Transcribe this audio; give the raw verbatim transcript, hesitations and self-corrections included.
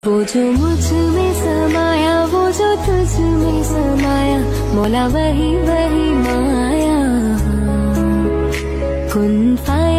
वो जो मुझ में समाया, वो जो तुझ में समाया, मौला वही वही माया। कुन फाया